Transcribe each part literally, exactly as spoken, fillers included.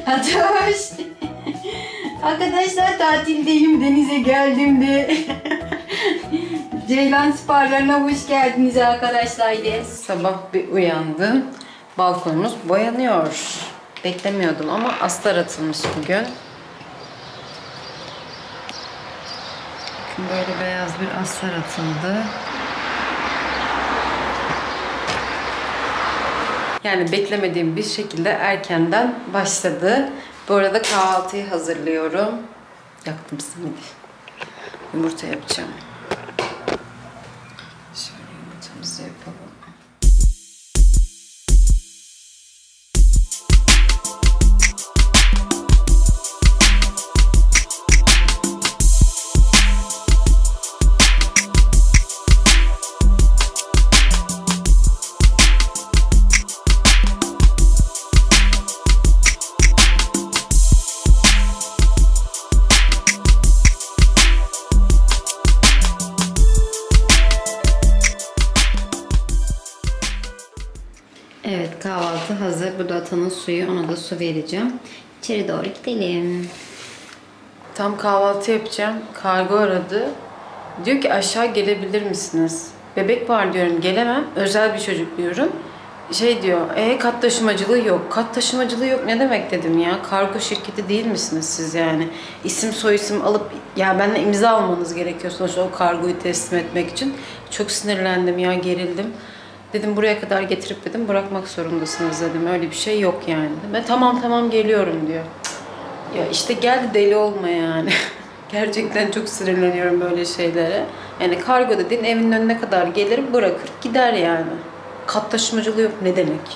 Fatoş. Arkadaşlar tatildeyim, denize geldim de. Ceylan Sporlarına hoş geldiniz arkadaşlar. Sabah bir uyandım. Balkonumuz boyanıyor. Beklemiyordum ama astar atılmış bugün. Bakın böyle beyaz bir astar atıldı. Yani beklemediğim bir şekilde erkenden başladı. Bu arada kahvaltıyı hazırlıyorum. Yaktım simidi. Yumurta yapacağım. Şöyle yumurtamızı yapalım. Evet, kahvaltı hazır. Bu da Atan'ın suyu. Ona da su vereceğim. İçeri doğru gidelim. Tam kahvaltı yapacağım. Kargo aradı. Diyor ki aşağı gelebilir misiniz? Bebek var diyorum. Gelemem. Özel bir çocuk diyorum. Şey diyor. E kat taşımacılığı yok. Kat taşımacılığı yok ne demek dedim ya. Kargo şirketi değil misiniz siz yani? İsim soyisim alıp ya benimle imza almanız gerekiyor sonuçta o kargoyu teslim etmek için. Çok sinirlendim ya, gerildim. Dedim buraya kadar getirip dedim bırakmak zorundasınız dedim. Öyle bir şey yok yani. Ben tamam tamam geliyorum diyor. Ya işte geldi deli olma yani. Gerçekten çok sinirleniyorum böyle şeylere. Yani kargo dediğin evinin önüne kadar gelir bırakır gider yani. Kat taşımacılığı yok ne demek?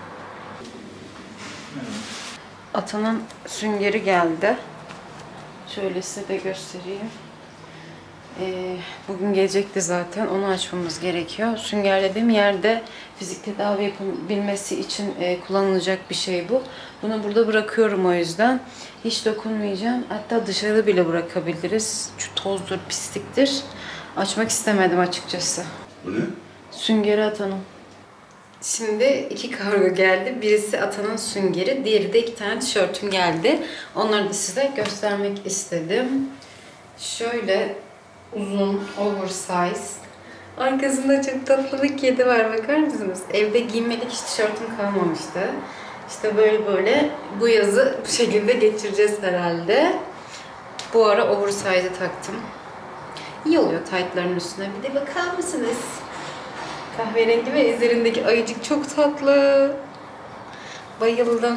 Atanın süngeri geldi. Şöyle size de göstereyim. Ee, bugün gelecekti zaten. Onu açmamız gerekiyor. Sünger dediğim yerde fizik tedavi yapabilmesi için e, kullanılacak bir şey bu. Bunu burada bırakıyorum o yüzden. Hiç dokunmayacağım. Hatta dışarıda bile bırakabiliriz. Şu tozdur, pisliktir. Açmak istemedim açıkçası. Bu ne? Süngeri Atan'ın. Şimdi iki kargo geldi. Birisi Atan'ın süngeri, diğeri de iki tane tişörtüm geldi. Onları da size göstermek istedim. Şöyle uzun, oversize. Arkasında çok tatlı bir kedi var, bakar mısınız? Evde giymelik hiç tişörtüm kalmamıştı. İşte böyle böyle bu yazı bu şekilde geçireceğiz herhalde. Bu ara oversize'ı taktım. İyi oluyor taytların üstüne. Bir de bakar mısınız? Kahverengi ve üzerindeki ayıcık çok tatlı. Bayıldım.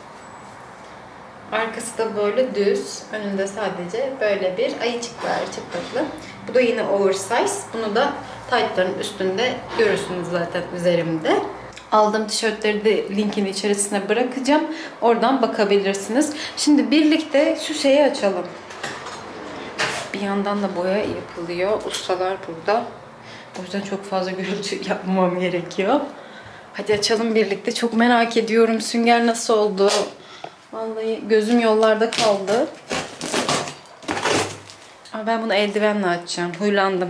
Arkası da böyle düz. Önünde sadece böyle bir ayıcık var. Çok tatlı. Bu da yine oversize. Bunu da taytların üstünde görürsünüz zaten üzerimde. Aldığım tişörtleri de linkin içerisine bırakacağım. Oradan bakabilirsiniz. Şimdi birlikte şu şeyi açalım. Bir yandan da boya yapılıyor. Ustalar burada. O yüzden çok fazla gürültü yapmamam gerekiyor. Hadi açalım birlikte. Çok merak ediyorum sünger nasıl oldu. Vallahi gözüm yollarda kaldı. Ama ben bunu eldivenle açacağım. Huylandım.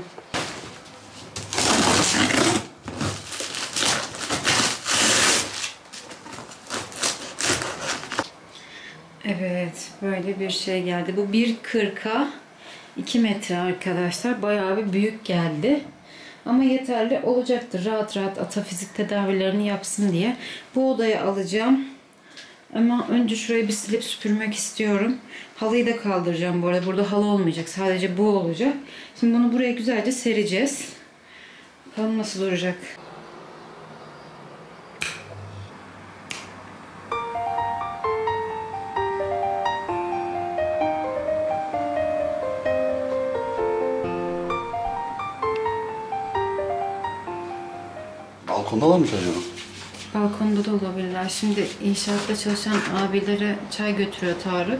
Evet, böyle bir şey geldi. Bu bir kırka iki metre arkadaşlar. Bayağı bir büyük geldi. Ama yeterli olacaktır. Rahat rahat ata fizik tedavilerini yapsın diye. Bu odaya alacağım. Ama önce şurayı bir silip süpürmek istiyorum. Halıyı da kaldıracağım bu arada. Burada halı olmayacak. Sadece bu olacak. Şimdi bunu buraya güzelce sereceğiz. Bakalım nasıl duracak. Balkonda var mı acaba? Balkonda da olabilirler. Şimdi inşaatta çalışan abilere çay götürüyor Tarık.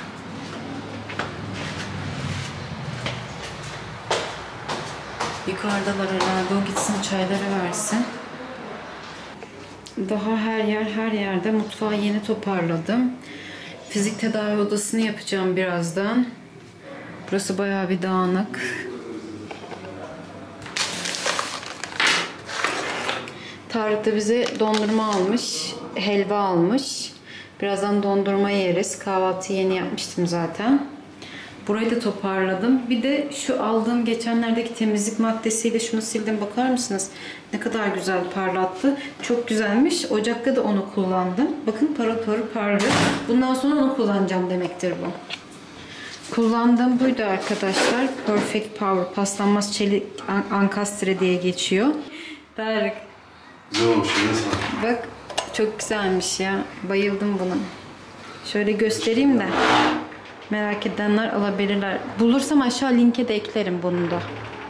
Yukarıdalar herhalde. O gitsin çayları versin. Daha her yer her yerde. Mutfağı yeni toparladım. Fizik tedavi odasını yapacağım birazdan. Burası bayağı bir dağınık. Tarık da bize dondurma almış, helva almış. Birazdan dondurma yeriz. Kahvaltı yeni yapmıştım zaten. Burayı da toparladım. Bir de şu aldığım geçenlerdeki temizlik maddesiyle şunu sildim. Bakar mısınız? Ne kadar güzel parlattı. Çok güzelmiş. Ocakta da onu kullandım. Bakın parıl parıl parlıyor. Bundan sonra onu kullanacağım demektir bu. Kullandığım buydu arkadaşlar. Perfect Power. Paslanmaz çelik ankastre diye geçiyor. Tarık. Güzel olmuş. Bak çok güzelmiş ya. Bayıldım buna. Şöyle göstereyim de. Merak edenler alabilirler. Bulursam aşağı linke de eklerim bunu da.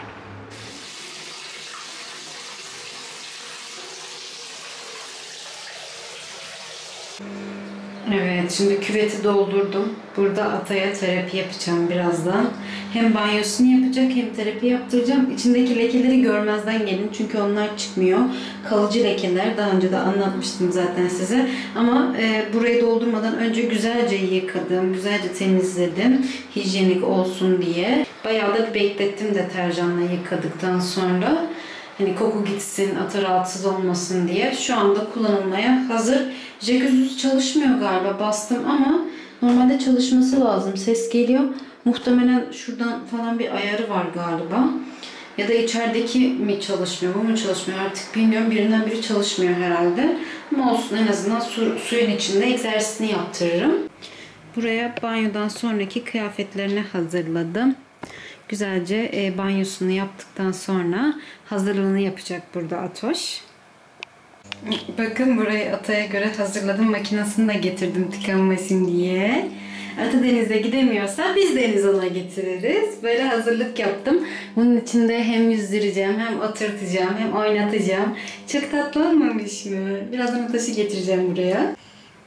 Evet, şimdi küveti doldurdum. Burada Atay'a terapi yapacağım birazdan. Hem banyosunu yapacak hem terapi yaptıracağım. İçindeki lekeleri görmezden gelin. Çünkü onlar çıkmıyor. Kalıcı lekeler. Daha önce de anlatmıştım zaten size. Ama e, burayı doldurmadan önce güzelce yıkadım. Güzelce temizledim. Hijyenik olsun diye. Bayağı da beklettim deterjanla yıkadıktan sonra. Hani koku gitsin, Ata rahatsız olmasın diye. Şu anda kullanılmaya hazır. Jacuzzi çalışmıyor galiba. Bastım ama normalde çalışması lazım. Ses geliyor. Muhtemelen şuradan falan bir ayarı var galiba. Ya da içerideki mi çalışmıyor, bu mu çalışmıyor artık bilmiyorum. Birinden biri çalışmıyor herhalde. Ama olsun, en azından su, suyun içinde egzersizini yaptırırım. Buraya banyodan sonraki kıyafetlerini hazırladım. Güzelce e, banyosunu yaptıktan sonra hazırlığını yapacak burada Atoş. Bakın burayı Ata'ya göre hazırladım. Makinesini de getirdim tıkanmasın diye. Ata denize gidemiyorsa biz deniz ona getiririz. Böyle hazırlık yaptım. Bunun içinde hem yüzdüreceğim, hem oturtacağım, hem oynatacağım. Çok tatlı olmamış mı? Birazdan Atoş'u getireceğim buraya.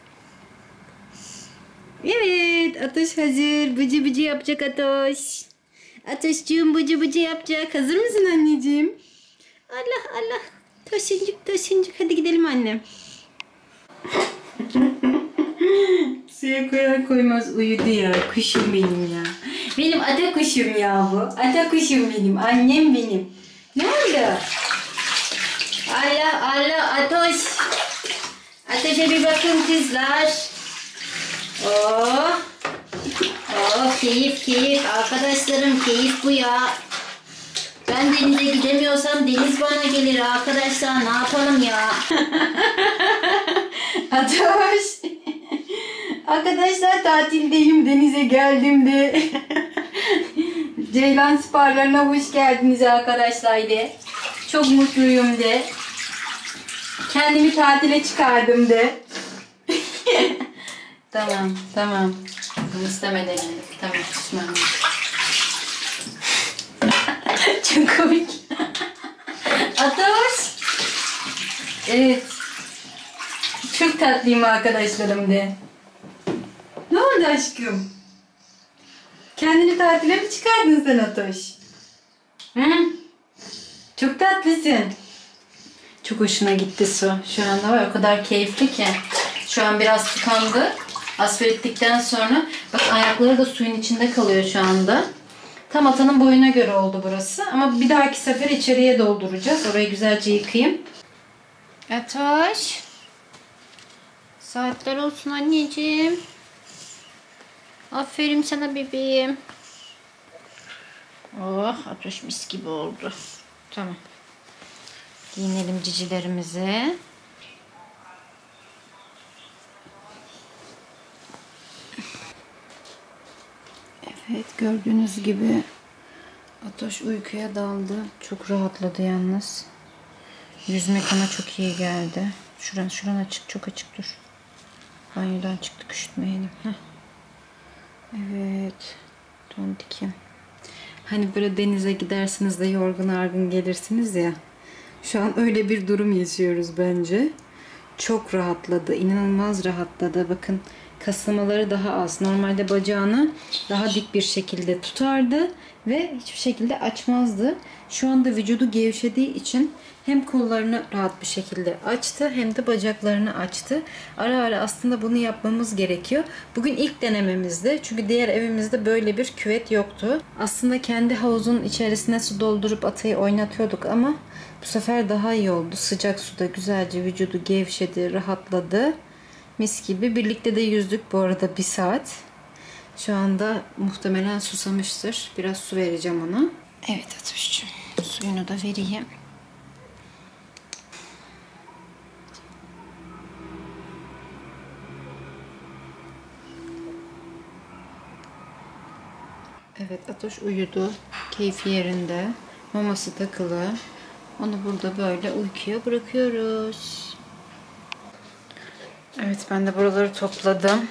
Evet, Atoş hazır. Bıcı bıcı yapacak Atoş. Atoşcuğum bıcı bıcı yapacak. Hazır mısın anneciğim? Allah Allah. Toşuncuk toşuncuk. Hadi gidelim annem. Suya koyar koymaz uyudu ya. Kuşum benim ya. Benim ata kuşum ya bu. Ata kuşum benim. Annem benim. Ne oldu? Allah Allah Atoş. Atoş'a bir bakın kızlar. Oh. Oh keyif keyif. Arkadaşlarım keyif bu ya. Ben denize gidemiyorsam deniz bana gelir arkadaşlar. Ne yapalım ya? Atoş. Arkadaşlar tatildeyim. Denize geldim de. Ceylan Sparlarına hoş geldiniz arkadaşlar de. Çok mutluyum de. Kendimi tatile çıkardım de. Tamam tamam. Bunu istemeden tamam pişman. Çok komik. Atoş. Evet. Çok tatlıyım arkadaşlarım de. Ne oldu aşkım? Kendini tatile mi çıkardın sen Atoş? Hı? Çok tatlısın. Çok hoşuna gitti su. Şu anda var o kadar keyifli ki. Şu an biraz tıkandı. Asfalt ettikten sonra bak ayakları da suyun içinde kalıyor şu anda. Tam Ata'nın boyuna göre oldu burası. Ama bir dahaki sefer içeriye dolduracağız. Orayı güzelce yıkayayım. Atoş. Saatler olsun anneciğim. Aferin sana bebeğim. Oh Atoş mis gibi oldu. Tamam. Giyinelim cicilerimizi. Evet gördüğünüz gibi Atoş uykuya daldı. Çok rahatladı yalnız. Yüzmek ona çok iyi geldi. Şuran şuran açık, çok açık dur. Banyodan çıktık, üşütmeyelim. Heh. Evet. Tontikim. Hani böyle denize gidersiniz de yorgun argın gelirsiniz ya. Şu an öyle bir durum yaşıyoruz bence. Çok rahatladı. İnanılmaz rahatladı. Bakın kasılmaları daha az. Normalde bacağını daha dik bir şekilde tutardı ve hiçbir şekilde açmazdı. Şu anda vücudu gevşediği için hem kollarını rahat bir şekilde açtı hem de bacaklarını açtı. Ara ara aslında bunu yapmamız gerekiyor. Bugün ilk denememizdi. Çünkü diğer evimizde böyle bir küvet yoktu. Aslında kendi havuzun içerisine su doldurup Atayı oynatıyorduk ama bu sefer daha iyi oldu. Sıcak suda güzelce vücudu gevşedi, rahatladı. Mis gibi. Birlikte de yüzdük bu arada bir saat. Şu anda muhtemelen susamıştır. Biraz su vereceğim ona. Evet Atuş'cum. Suyunu da vereyim. Evet Atoş uyudu. Keyfi yerinde. Maması takılı. Onu burada böyle uykuya bırakıyoruz. Evet ben de buraları topladım.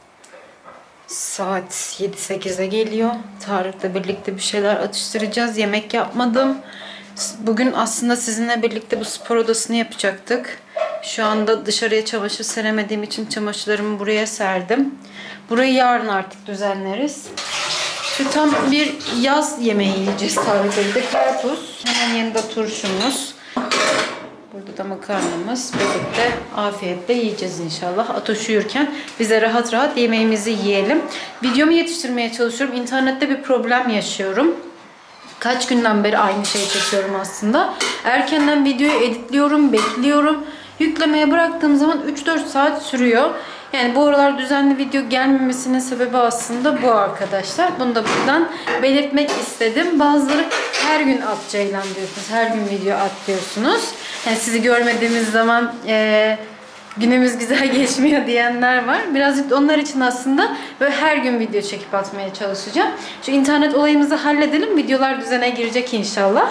Saat yedi sekize geliyor. Tarık'la birlikte bir şeyler atıştıracağız. Yemek yapmadım. Bugün aslında sizinle birlikte bu spor odasını yapacaktık. Şu anda dışarıya çamaşır seremediğim için çamaşırlarımı buraya serdim. Burayı yarın artık düzenleriz. Şu tam bir yaz yemeği yiyeceğiz Tarık'la birlikte. Karpuz. Hemen yanında turşumuz. Burada da makarnamız. Birlikte afiyetle yiyeceğiz inşallah. Atoş uyurken bize rahat rahat yemeğimizi yiyelim. Videomu yetiştirmeye çalışıyorum. İnternette bir problem yaşıyorum. Kaç günden beri aynı şeyi çekiyorum aslında. Erkenden videoyu editliyorum, bekliyorum. Yüklemeye bıraktığım zaman üç dört saat sürüyor. Yani bu aralar düzenli video gelmemesinin sebebi aslında bu arkadaşlar. Bunu da buradan belirtmek istedim. Bazıları her gün at Ceylan diyorsunuz. Her gün video at diyorsunuz. Yani sizi görmediğimiz zaman e, günümüz güzel geçmiyor diyenler var. Birazcık onlar için aslında böyle her gün video çekip atmaya çalışacağım. Şu internet olayımızı halledelim. Videolar düzene girecek inşallah.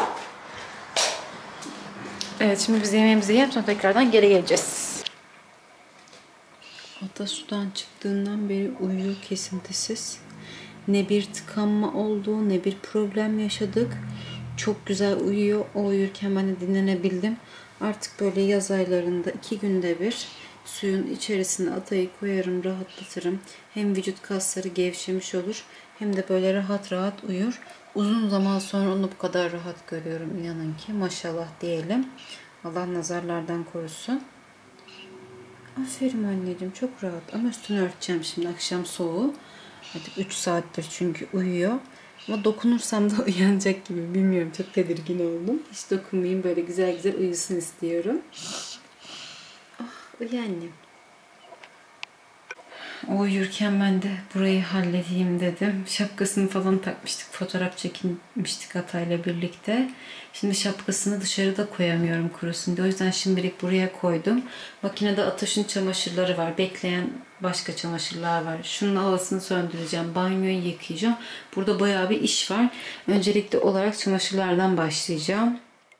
Evet şimdi biz yemeğimizi yiyip sonra tekrardan geri geleceğiz. Ata sudan çıktığından beri uyuyor kesintisiz. Ne bir tıkanma oldu, ne bir problem yaşadık. Çok güzel uyuyor. O uyurken ben de dinlenebildim. Artık böyle yaz aylarında iki günde bir suyun içerisine Atayı koyarım, rahatlatırım. Hem vücut kasları gevşemiş olur hem de böyle rahat rahat uyur. Uzun zaman sonra onu bu kadar rahat görüyorum inanın ki. Maşallah diyelim. Allah nazarlardan korusun. Aferin anneciğim çok rahat ama üstünü örteceğim şimdi akşam soğuğu. Artık üç saattir çünkü uyuyor. Ama dokunursam da uyanacak gibi bilmiyorum çok tedirgin oldum. Hiç dokunmayayım böyle güzel güzel uyusun istiyorum. Ah uyu annem. O uyurken ben de burayı halledeyim dedim. Şapkasını falan takmıştık. Fotoğraf çekinmiştik Atay'la birlikte. Şimdi şapkasını dışarıda koyamıyorum kurusun diye. O yüzden şimdilik buraya koydum. Makinede Atoş'un çamaşırları var. Bekleyen başka çamaşırlar var. Şunun havasını söndüreceğim. Banyoyu yıkayacağım. Burada bayağı bir iş var. Öncelikli olarak çamaşırlardan başlayacağım.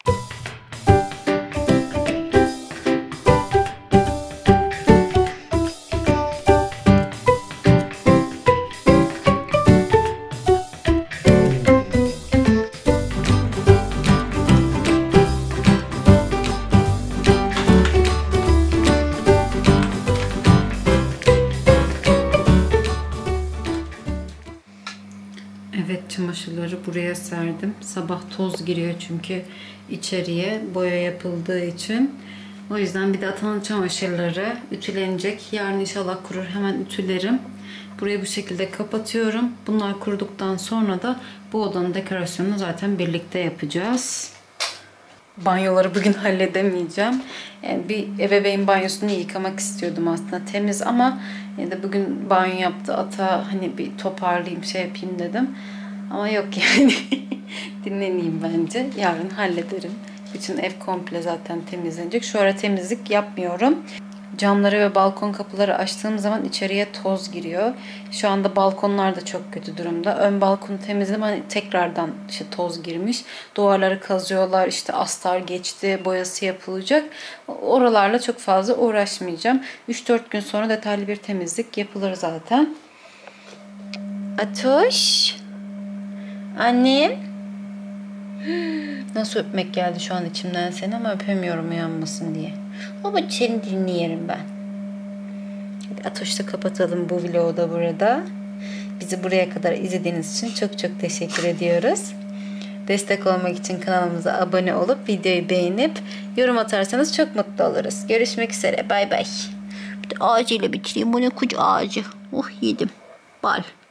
Evet çamaşırları buraya serdim. Sabah toz giriyor çünkü içeriye boya yapıldığı için. O yüzden bir de Atan'ın çamaşırları ütülenecek. Yarın inşallah kurur hemen ütülerim. Burayı bu şekilde kapatıyorum. Bunlar kuruduktan sonra da bu odanın dekorasyonunu zaten birlikte yapacağız. Banyoları bugün halledemeyeceğim. Yani bir ebeveyn banyosunu yıkamak istiyordum aslında temiz ama ya da bugün banyo yaptı Ata hani bir toparlayayım şey yapayım dedim. Ama yok yani dinleneyim bence. Yarın hallederim. Bütün ev komple zaten temizlenecek. Şu ara temizlik yapmıyorum. Camları ve balkon kapıları açtığım zaman içeriye toz giriyor. Şu anda balkonlar da çok kötü durumda. Ön balkonu temizledim. Hani tekrardan işte toz girmiş. Duvarları kazıyorlar. İşte astar geçti. Boyası yapılacak. Oralarla çok fazla uğraşmayacağım. üç dört gün sonra detaylı bir temizlik yapılır zaten. Atoş. Annem. Nasıl öpmek geldi şu an içimden seni ama öpemiyorum uyanmasın diye. Ama seni dinleyelim ben. Hadi Atoş'ta kapatalım bu vlogu da burada. Bizi buraya kadar izlediğiniz için çok çok teşekkür ediyoruz. Destek olmak için kanalımıza abone olup videoyu beğenip yorum atarsanız çok mutlu oluruz. Görüşmek üzere. Bay bay. Bir de ağacıyla bitireyim. Bu ne kuş ağacı. Oh yedim. Bal.